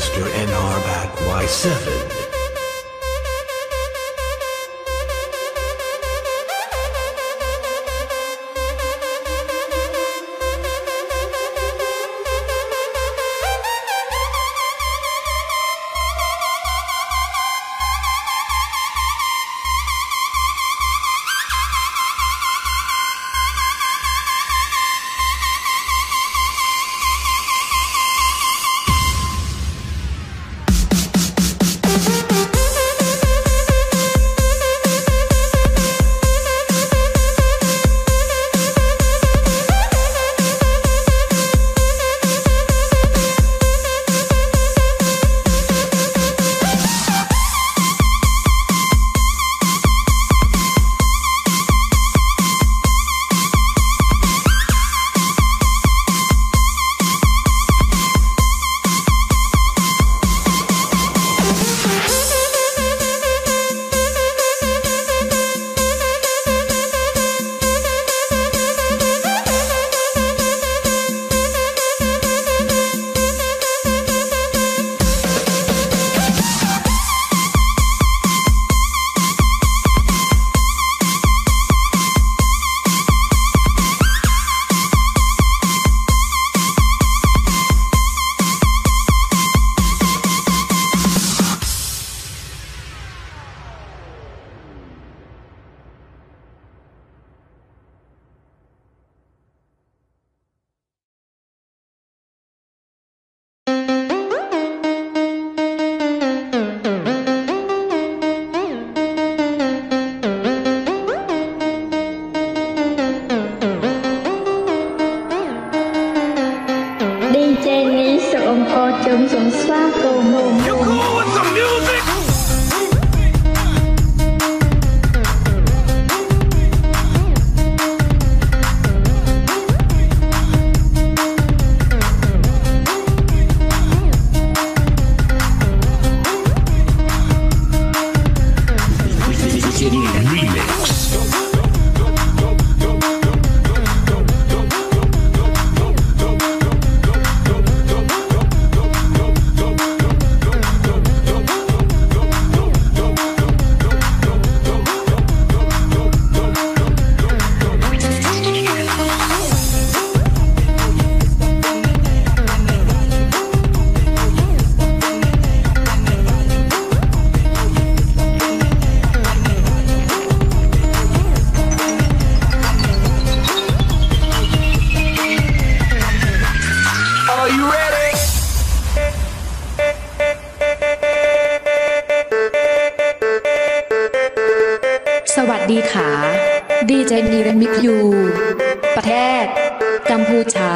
Mr. NR back Y7. สวัสดีค่ะดีเจนีเรมิกอยู่ประเทศกัมพูชา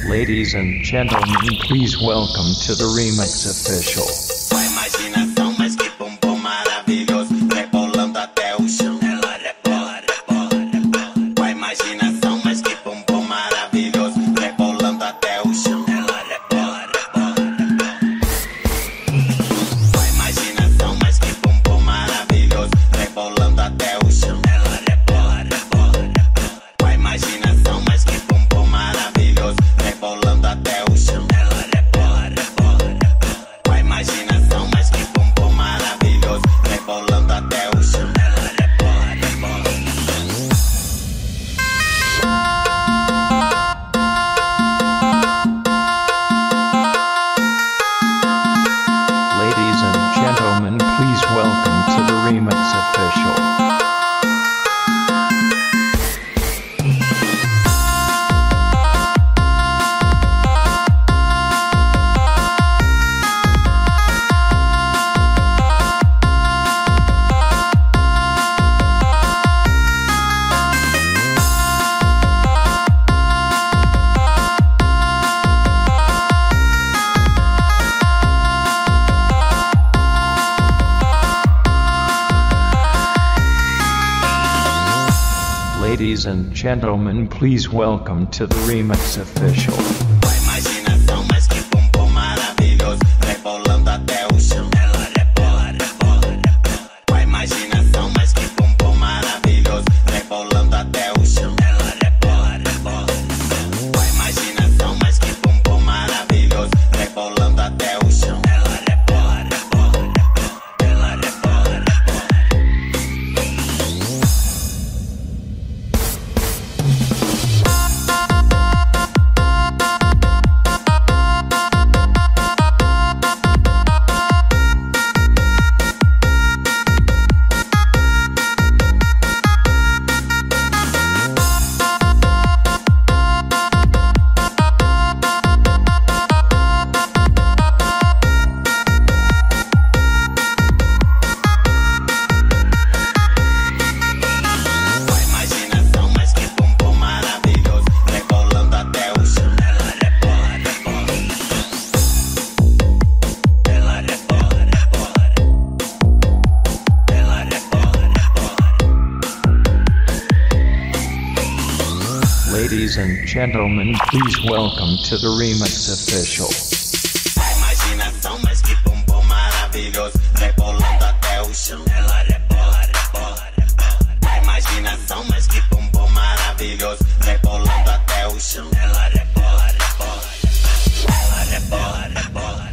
Ladies and gentlemen, please welcome to the Remix Official. Com a imaginação, mas que bumbum maravilhoso, rebolando até o chão. Ela rebola, rebola, rebola. Com a imaginação, mas que bumbum maravilhoso, rebolando até o chão. Ela rebola, rebola, rebola. Com a imaginação, mas que bumbum maravilhoso, rebolando até o chão. Ela rebola, rebola, rebola. Com a imaginação, mas que bumbum maravilhoso, rebolando até o chão. Ela rebola, rebola, rebola. Com a imaginação, mas que bumbum maravilhoso, rebolando até o chão. Ela rebola, rebola. Ladies and gentlemen, please welcome to the Remix Official. Ladies and gentlemen, please welcome to the Remix Official. Com a imaginação, mas que bumbum maravilhoso, rebolando até o chão. Ela rebola, rebola, rebola. Com a imaginação, mas que bumbum maravilhoso, rebolando até o chão. Ela rebola, rebola, rebola. Com a imaginação, mas que bumbum maravilhoso, rebolando até o chão. Ela rebola, rebola, rebola. Ela rebola, rebola. Ladies and gentlemen, please welcome to the Remix Official. A imaginação, mas que bumbum maravilhoso, rebolando até o chão. Ela rebola, rebola, rebola. A imaginação, mas que bumbum maravilhoso, rebolando até o chão. Ela rebola, rebola, rebola. Ela rebola, rebola.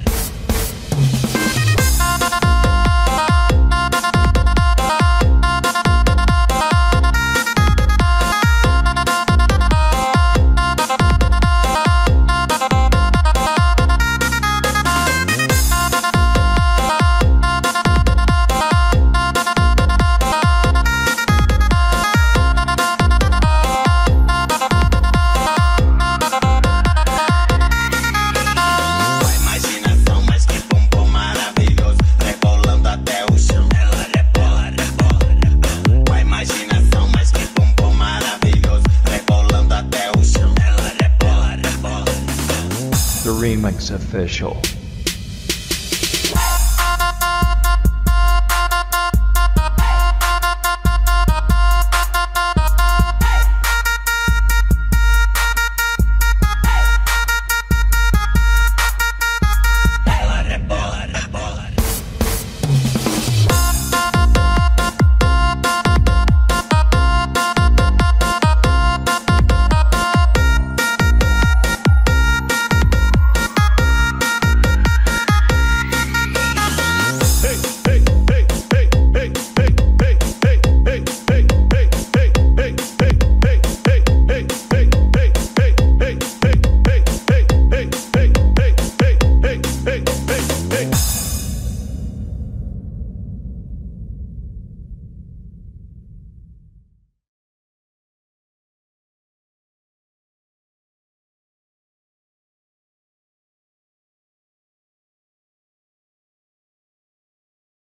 The Remix Official.